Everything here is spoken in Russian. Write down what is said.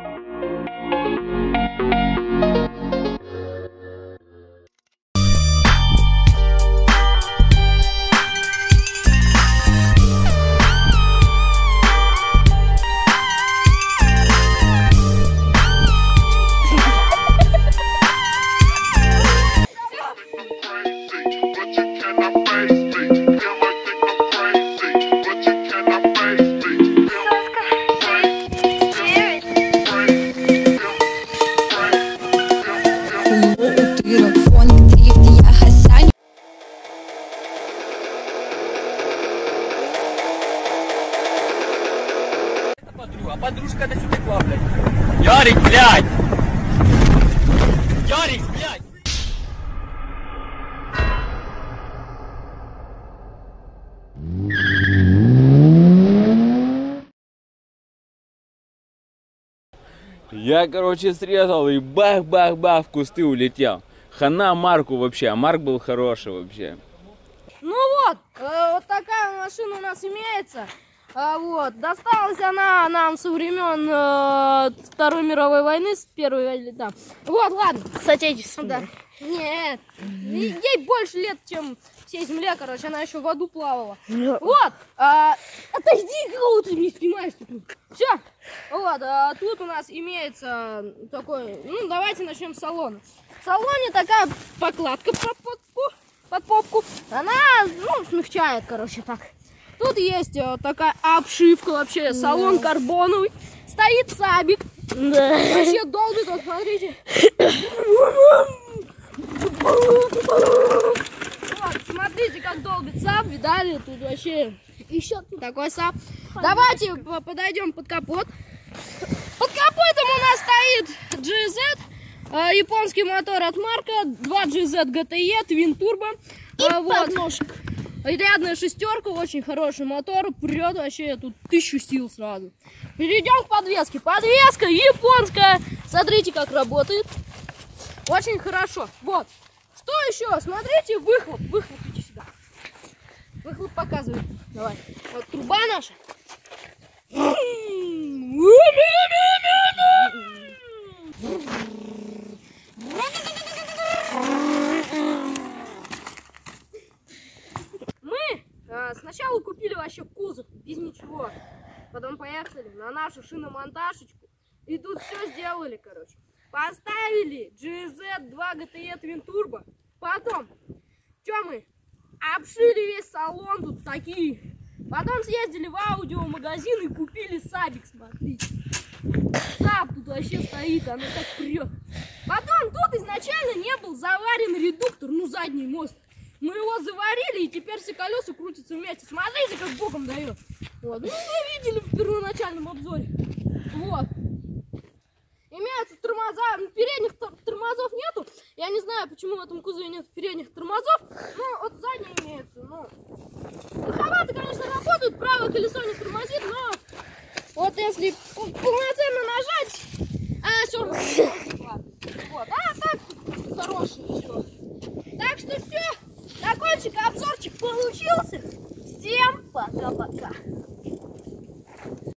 А подружка до сюда текла, блядь. Ярик, блядь! Ярик, блядь! Я, короче, срезал и бах-бах-бах в кусты улетел. Хана Марку вообще, а Марк был хороший вообще. Ну вот, вот такая машина у нас имеется. Вот, досталась она нам со времен Второй мировой войны, с первой, да. Вот, ладно. С отечественной. Да. Нет, ей больше лет, чем всей земле, короче, она еще в аду плавала. Вот, отойди, кого ты не снимаешь тут. Все, вот, тут у нас имеется такой, ну, давайте начнем с салона. В салоне такая покладка под попку, она, ну, смягчает, короче, так. Тут есть такая обшивка вообще, салон карбоновый, стоит сабик, вообще долбит, вот смотрите. Вот, смотрите, как долбит саб, видали, тут вообще еще такой саб. Давайте подойдем под капот. Под капотом у нас стоит GZ, японский мотор от Марка, 2 GZ GTE, Twin Turbo. И подножка. Рядная шестерка, очень хороший мотор, прет вообще тут 1000 сил сразу. Перейдем к подвеске. Подвеска японская, смотрите, как работает. Очень хорошо. Вот. Что еще? Смотрите, выхлоп. Выхлоп, иди сюда. Выхлоп показывает. Давай. Вот труба наша. Сначала купили вообще кузов без ничего, потом поехали на нашу шиномонтажечку и тут все сделали, короче. Поставили GZ2 GTE Twin Turbo, потом, что мы, обшили весь салон, тут такие. Потом съездили в аудиомагазин и купили сабик, смотрите. Саб тут вообще стоит, оно так прет. Потом тут изначально не был заварен редуктор, ну задний мост. Мы его заварили, и теперь все колеса крутятся вместе. Смотрите, как боком дает. Вот. Ну, вы видели в первоначальном обзоре. Вот. Имеются тормоза. Передних тормозов нету. Я не знаю, почему в этом кузове нет передних тормозов. Ну, вот задние имеются. Ну, легковато, конечно, работают. Правое колесо не тормозит, но вот если полноценно нажать... все.